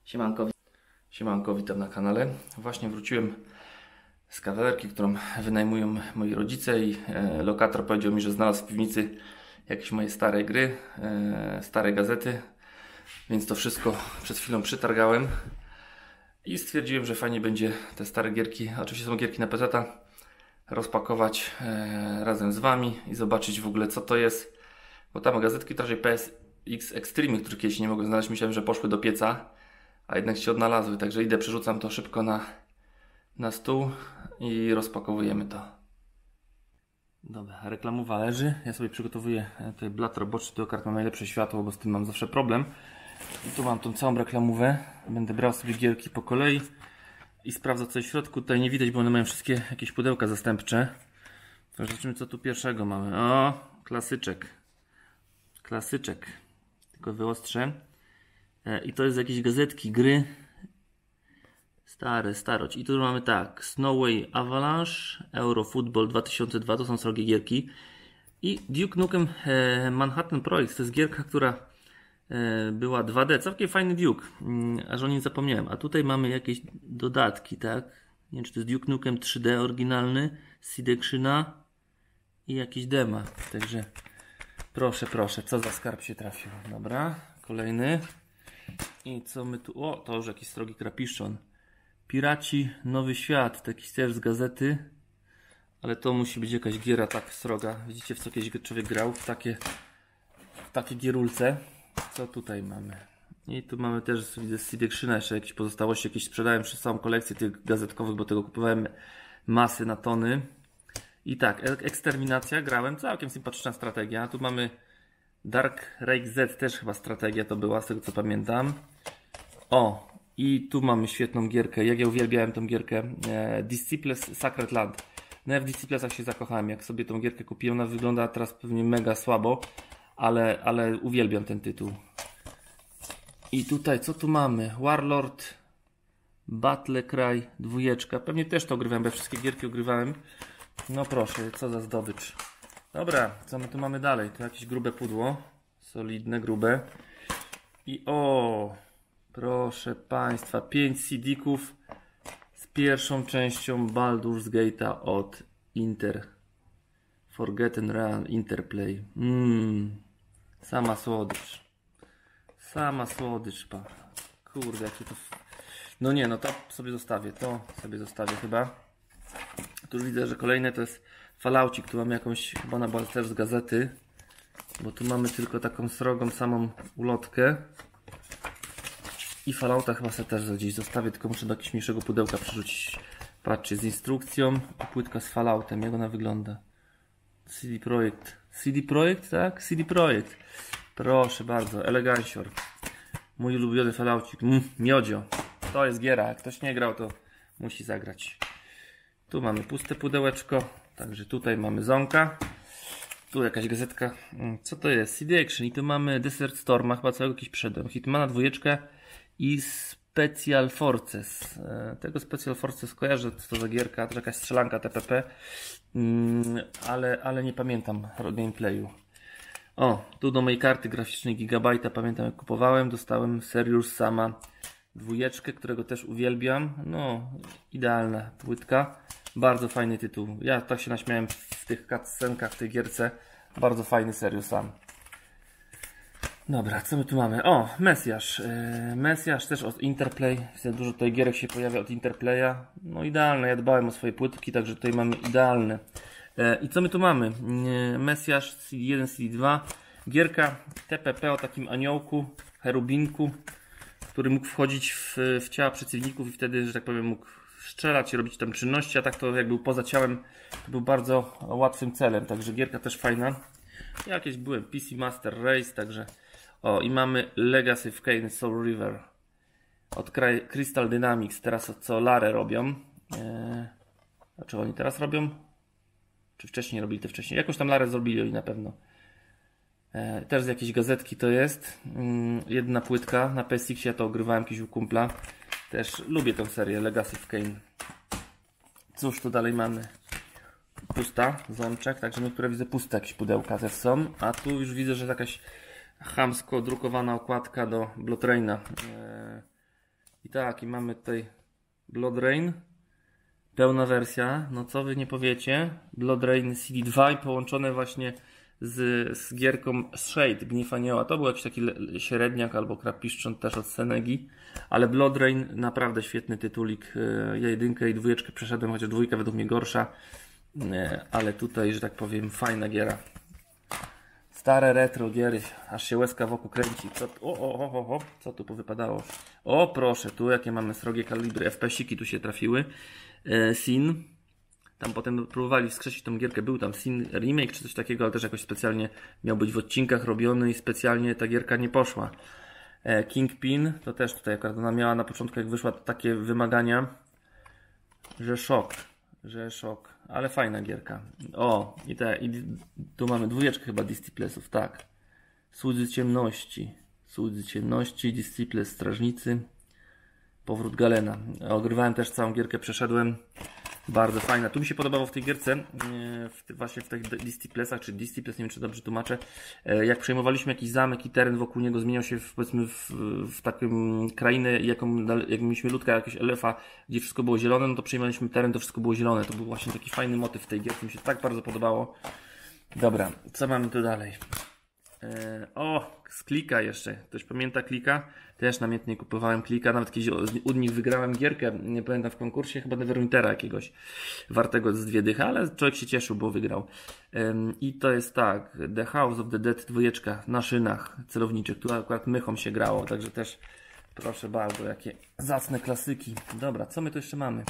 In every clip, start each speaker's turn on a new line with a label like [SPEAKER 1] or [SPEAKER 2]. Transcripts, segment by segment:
[SPEAKER 1] Siemanko, witam na kanale. Właśnie wróciłem z kawalerki, którą wynajmują moi rodzice i lokator powiedział mi, że znalazł w piwnicy jakieś moje stare gry, stare gazety, więc to wszystko przed chwilą przetargałem i stwierdziłem, że fajnie będzie te stare gierki, oczywiście są gierki na PC-ta, rozpakować razem z Wami i zobaczyć w ogóle co to jest, bo tam gazetki to raczej PSX Extreme, które kiedyś nie mogłem znaleźć, myślałem, że poszły do pieca, a jednak się odnalazły, także idę, przerzucam to szybko na stół i rozpakowujemy to. Dobra, reklamowa leży, ja sobie przygotowuję tutaj blat roboczy, do kart mam najlepsze światło, bo z tym mam zawsze problem. I tu mam tą całą reklamówę, będę brał sobie gierki po kolei i sprawdzał co jest w środku. Tutaj nie widać, bo one mają wszystkie jakieś pudełka zastępcze. To zobaczymy co tu pierwszego mamy. O, klasyczek. Klasyczek. Tylko wyostrzę. I to jest jakieś gazetki, gry. Starość. I tu mamy tak. Snowway Avalanche, Eurofootball 2002, to są srogie gierki. I Duke Nukem Manhattan Project, to jest gierka, która była 2D. Całkiem fajny Duke, aż o nim zapomniałem. A tutaj mamy jakieś dodatki, tak? Nie wiem, czy to jest Duke Nukem 3D oryginalny, CD Krzyna i jakieś dema. Także proszę, co za skarb się trafił. Dobra, kolejny. I co my tu... O, to już jakiś srogi krapiszon. Piraci Nowy Świat, taki też z gazety. Ale to musi być jakaś giera tak sroga. Widzicie, w co kiedyś człowiek grał? W takie gierulce. Co tutaj mamy? I tu mamy też, widzę, z CD Krzyna jeszcze jakieś pozostałości. Jakieś sprzedałem przez całą kolekcję tych gazetkowych, bo tego kupowałem masy na tony. I tak, Eksterminacja grałem. Całkiem sympatyczna strategia. Tu mamy Dark Rake Z, też chyba strategia to była, z tego co pamiętam. O, i tu mamy świetną gierkę. Jak ja uwielbiałem tą gierkę. Disciples Sacred Land. No ja w Disciplesach się zakochałem. Jak sobie tą gierkę kupiłem, ona wygląda teraz pewnie mega słabo, ale uwielbiam ten tytuł. I tutaj, co tu mamy? Warlord Battle Cry 2. Pewnie też to ogrywałem, bo ja wszystkie gierki ogrywałem. No proszę, co za zdobycz. Dobra, co my tu mamy dalej? To jakieś grube pudło. Solidne, grube. I o, proszę Państwa, 5 CD-ków z pierwszą częścią Baldur's Gate'a od Forgotten Realms Interplay. Sama słodycz. Sama słodycz, pa. Kurde, jakie to... No nie, no to sobie zostawię. To sobie zostawię chyba. Tu już widzę, że kolejne to jest Falloucik. Tu mamy jakąś, chyba na też z gazety. Bo tu mamy tylko taką srogą samą ulotkę. I Fallouta chyba sobie też gdzieś zostawię, tylko muszę do jakiegoś mniejszego pudełka przerzucić. Patrzcie, z instrukcją i płytka z Falloutem. Jak ona wygląda? CD Projekt. CD Projekt, tak? CD Projekt. Proszę bardzo, elegancior. Mój ulubiony Falloucik. Miodzio. To jest giera. Jak ktoś nie grał, to musi zagrać. Tu mamy puste pudełeczko. Także tutaj mamy Zonka. Tu jakaś gazetka. Co to jest? CD Action. I tu mamy Desert Storma. Chyba całego jakiś przedem. Hitmana 2 i Special Forces. Tego Special Forces kojarzę, co to za gierka. To jakaś strzelanka TPP. Ale nie pamiętam gameplayu. O, tu do mojej karty graficznej Gigabajta, pamiętam jak kupowałem, dostałem Serious Sama 2, którego też uwielbiam. No, idealna płytka. Bardzo fajny tytuł. Ja tak się naśmiałem w tych cutscenkach, w tej gierce. Bardzo fajny Serious Sam. Dobra, co my tu mamy? O, Mesjasz. Mesjasz też od Interplay. Dużo tutaj gierek się pojawia od Interplaya. No idealne, ja dbałem o swoje płytki, także tutaj mamy idealne. I co my tu mamy? Mesjasz CD1, CD2. Gierka TPP o takim aniołku, cherubinku, który mógł wchodzić w ciała przeciwników i wtedy, że tak powiem, mógł strzelać i robić tam czynności, a tak to jak był poza ciałem, to był bardzo łatwym celem, także gierka też fajna. Jakieś były PC Master Race, także o, i mamy Legacy of Kain Soul River od Crystal Dynamics, teraz co Lare robią. A czy oni teraz robią? Czy wcześniej robili to wcześniej? Jakąś tam Larę zrobili oni na pewno. Też z jakiejś gazetki to jest. Jedna płytka. Na PSX ja to ogrywałem kiedyś u kumpla. Też lubię tę serię Legacy of Kain. Cóż tu dalej mamy? Pusta, zączek. Także niektóre widzę puste jakieś pudełka też są. A tu już widzę, że jakaś chamsko drukowana okładka do Blood Raina. tak, i mamy tutaj Blood Rain. Pełna wersja, no co wy nie powiecie. Blood Rain CD2 i połączone właśnie z gierką Shade, Gniew Anioła. To był jakiś taki średniak albo krapiszcząt też od Senegi. Ale Blood Rain naprawdę świetny tytulik. Ja jedynkę i dwójeczkę przeszedłem, chociaż dwójka według mnie gorsza. Ale tutaj, że tak powiem, fajna giera. Stare retro giery, aż się łezka wokół kręci. Co tu powypadało? O proszę, tu jakie mamy srogie kalibry. FPS-iki tu się trafiły. Sin. Tam potem próbowali wskrzesić tą gierkę. Był tam Sin remake czy coś takiego, ale też jakoś specjalnie miał być w odcinkach robiony i specjalnie ta gierka nie poszła. Kingpin, to też tutaj akurat ona miała na początku, jak wyszła, takie wymagania, że szok, ale fajna gierka. O, i tu mamy dwójeczkę chyba Disciplesów, tak. Słudzy ciemności, Disciples, Strażnicy, Powrót Galena. Ogrywałem też całą gierkę, przeszedłem. Bardzo fajna. Tu mi się podobało w tej gierce, właśnie w tych Disciplesach, czy Disciples, nie wiem czy dobrze tłumaczę, jak przejmowaliśmy jakiś zamek i teren wokół niego zmieniał się powiedzmy w taką krainę, jak mieliśmy ludka, jakiegoś elefa, gdzie wszystko było zielone, no to przejmowaliśmy teren, to wszystko było zielone. To był właśnie taki fajny motyw w tej gierce, mi się tak bardzo podobało. Dobra, co mamy tu dalej? Z Klika jeszcze. Ktoś pamięta Klika? Też namiętnie kupowałem Klika. Nawet kiedyś u nich wygrałem gierkę, nie pamiętam, w konkursie, chyba Neverwintera jakiegoś, wartego z 2 dychy, ale człowiek się cieszył, bo wygrał. I to jest tak, The House of the Dead 2 na szynach celowniczych. Tu akurat mychą się grało, także też proszę bardzo, jakie zacne klasyki. Dobra, co my tu jeszcze mamy?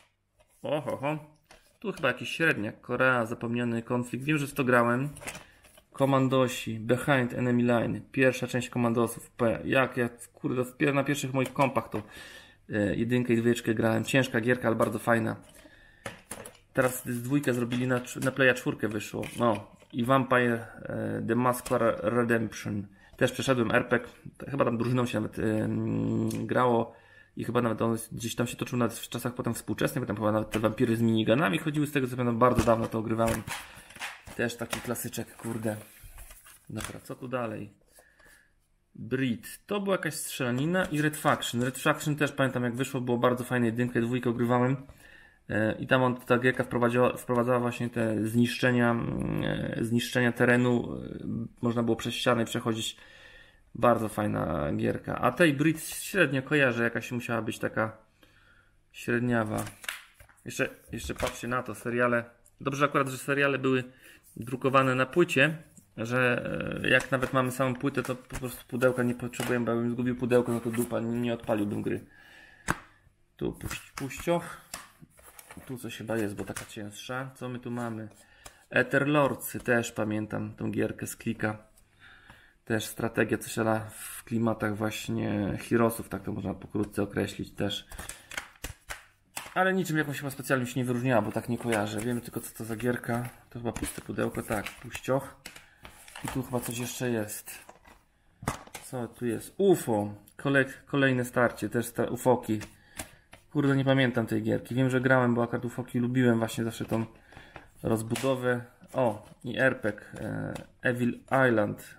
[SPEAKER 1] Tu chyba jakiś średniak. Korea, zapomniany konflikt. Wiem, że w to grałem. Komandosi, Behind Enemy Line, pierwsza część Komandosów, kurde, na pierwszych moich kompach to jedynkę i dwójeczkę grałem, ciężka gierka, ale bardzo fajna. Teraz z dwójkę zrobili na Playa 4 wyszło, i Vampire The Masquerade Redemption, też przeszedłem RPG, chyba tam drużyną się nawet grało i chyba nawet on gdzieś tam się toczył nawet w czasach potem współczesnych, bo tam chyba nawet te wampiry z minigunami chodziły, z tego co pamiętam, bardzo dawno to ogrywałem. Też taki klasyczek, kurde. Dobra, co tu dalej? Breed. To była jakaś strzelanina i Red Faction. Red Faction też pamiętam jak wyszło, było bardzo fajne, jedynkę, dwójkę ogrywałem. I tam ta gierka wprowadzała właśnie te zniszczenia terenu. Można było przez ściany przechodzić. Bardzo fajna gierka. A tej Breed średnio kojarzę, jakaś musiała być taka średniawa. Jeszcze patrzcie na to, seriale. Dobrze akurat, że seriale były drukowane na płycie, że jak nawet mamy samą płytę, to po prostu pudełka nie potrzebujemy, bo jakbym zgubił pudełko, no to dupa, nie odpaliłbym gry. Tu puścioch. Tu coś chyba jest, bo taka cięższa. Co my tu mamy? Etherlordsy, też pamiętam tą gierkę z Klika. Też strategia, coś w klimatach właśnie Heroesów, tak to można pokrótce określić też. Ale niczym jakąś chyba specjalnie się nie wyróżniała, bo tak nie kojarzę. Wiemy tylko co to za gierka. To chyba puste pudełko, tak, puścioch. I tu chyba coś jeszcze jest. Co tu jest? UFO. Kolejne starcie, też ufoki. Kurde, nie pamiętam tej gierki. Wiem, że grałem, bo akurat ufoki lubiłem właśnie zawsze tą rozbudowę. I RPG. Evil Island.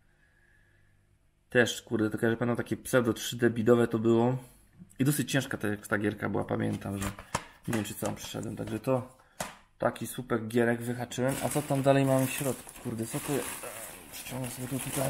[SPEAKER 1] Też, kurde, to że pamiętam, takie pseudo 3D bidowe to było. I dosyć ciężka ta gierka była, pamiętam, że nie wiem czy całą przeszedłem, także to taki super gierek wyhaczyłem. A co tam dalej mamy w środku? Kurde, co to jest? Przyciągnę sobie to tutaj.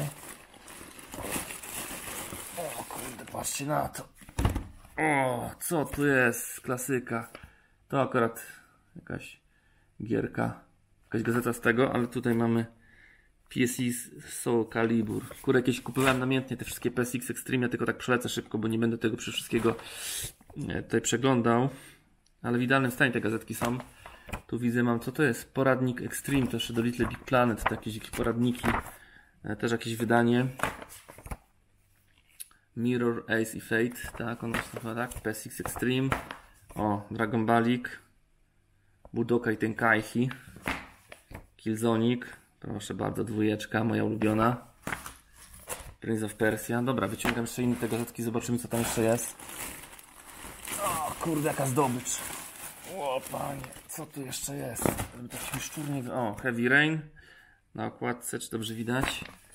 [SPEAKER 1] O kurde, patrzcie na to. O, co tu jest? Klasyka. To akurat jakaś gierka, jakaś gazeta z tego, ale tutaj mamy PSX Soul Calibur. Kurde, jakieś kupowałem namiętnie te wszystkie PSX Extreme, ja tylko tak przelecę szybko, bo nie będę tego wszystkiego tutaj przeglądał. Ale w idealnym stanie te gazetki są. Tu widzę, mam, co to jest? Poradnik Extreme, to jeszcze do Little Big Planet, to jakieś poradniki, też jakieś wydanie. Mirror, Ace i Fate, tak, on nazywa, tak, PSX Extreme. Dragon Ballik, Budokai Tenkaichi, Killzonic. Proszę bardzo, dwójeczka, moja ulubiona. Prince of Persia. Dobra, wyciągam jeszcze inne te gazetki, zobaczymy co tam jeszcze jest. O kurde, jaka zdobycz. O panie, co tu jeszcze jest? Żeby tak mi szczur nie... Heavy Rain. Na okładce, czy dobrze widać?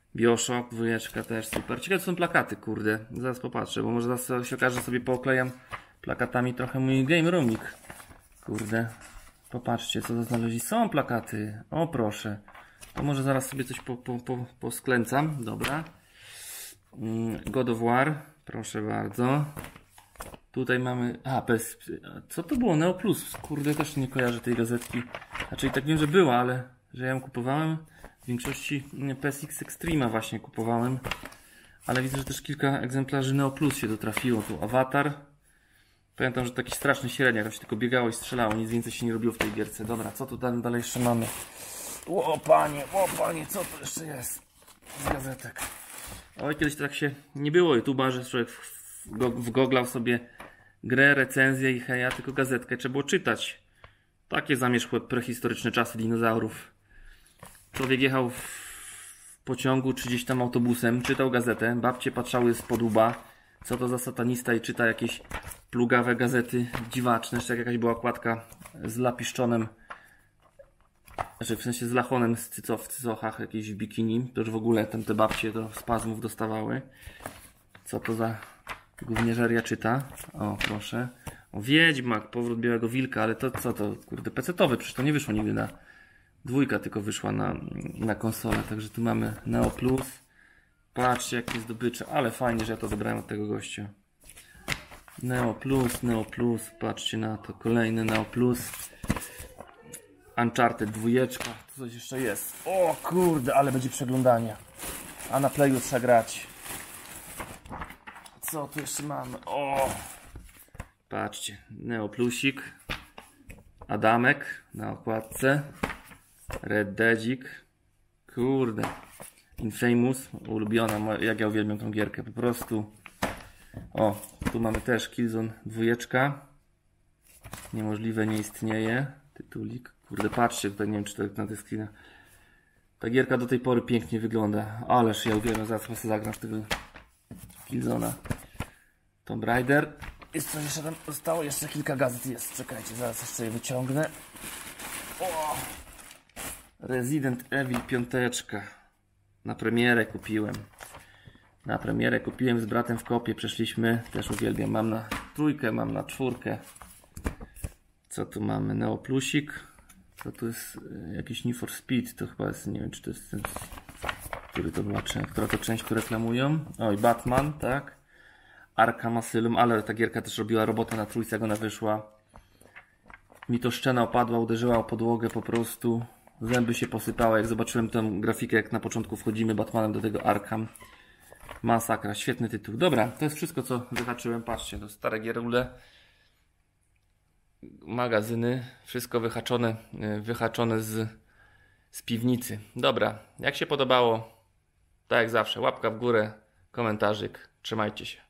[SPEAKER 1] Bioshock, 2 też super. Ciekawe, to są plakaty, kurde. Zaraz popatrzę, bo może zaraz się okaże, że sobie pooklejam plakatami trochę mój game roomik. Kurde. Popatrzcie, co to znaleźli. Są plakaty. O, proszę. To może zaraz sobie coś posklęcam. Dobra. God of War. Proszę bardzo. Tutaj mamy... co to było? Neo Plus. Kurde, też nie kojarzę tej gazetki. Znaczy tak wiem, że była, ale że ja ją kupowałem. W większości PSX Extrema właśnie kupowałem. Ale widzę, że też kilka egzemplarzy Neo Plus się dotrafiło. Tu Avatar. Pamiętam, że taki straszny średniak, tam się tylko biegało i strzelało. Nic więcej się nie robiło w tej gierce. Dobra, co tu dalej jeszcze mamy? O panie, co to jeszcze jest? Z gazetek. Oj, kiedyś to tak się nie było YouTube'a, że człowiek wgooglał sobie grę, recenzję i heja, tylko gazetkę trzeba było czytać. Takie zamierzchłe prehistoryczne czasy dinozaurów. Człowiek jechał w pociągu czy gdzieś tam autobusem, czytał gazetę, babcie patrzały spod łba, co to za satanista i czyta jakieś plugawe gazety dziwaczne. Jeszcze jak jakaś była okładka z lapiszczonem, znaczy w sensie z lachonem w cycochach jakiejś w bikini, to już w ogóle te babcie do spazmów dostawały. Co to za gównieżeria czyta? O, proszę. O, Wiedźmak, powrót Białego Wilka, ale to co to? Kurde, pecetowy, przecież to nie wyszło nigdy na... 2 tylko wyszła na konsolę, także tu mamy Neo Plus. Patrzcie, jakie zdobycze, ale fajnie, że ja to wybrałem od tego gościa. Neo Plus, patrzcie na to, kolejny Neo Plus. Uncharted 2, tu coś jeszcze jest. O kurde, ale będzie przeglądania. A na Playu trzeba grać. Co tu jeszcze mamy? O! Patrzcie, Neo Plusik. Adamek na okładce. Red Deadzik. Kurde. Infamous. Ulubiona, jak ja uwielbiam tą gierkę. Po prostu. O, tu mamy też Killzone 2. Niemożliwe nie istnieje. Tytulik. Kurde, patrzcie tutaj, nie wiem czy to na tej screenach. Ta gierka do tej pory pięknie wygląda. Ależ ja uwielbiam, zaraz sobie zagram w tego Killzone'a. Tomb Raider. Jest coś jeszcze tam zostało? Jeszcze kilka gazet jest. Czekajcie, zaraz jeszcze je wyciągnę. O! Resident Evil 5. Na premierę kupiłem. Z bratem w kopie. Przeszliśmy. Też uwielbiam. Mam na 3, mam na 4. Co tu mamy? Neo Plusik. Co tu jest? Jakiś Need for Speed. To chyba jest, nie wiem czy to jest ten... Która to część tu reklamują? Oj, Batman, tak. Arkham Asylum, ale ta gierka też robiła robotę na 3, jak ona wyszła. Mi to szczena opadła, uderzyła o podłogę po prostu. Zęby się posypały, jak zobaczyłem tę grafikę, jak na początku wchodzimy Batmanem do tego Arkham. Masakra, świetny tytuł. Dobra, to jest wszystko, co wyhaczyłem. Patrzcie, to stare gierule. Magazyny, wszystko wyhaczone z piwnicy. Dobra, jak się podobało, tak jak zawsze, łapka w górę, komentarzyk. Trzymajcie się.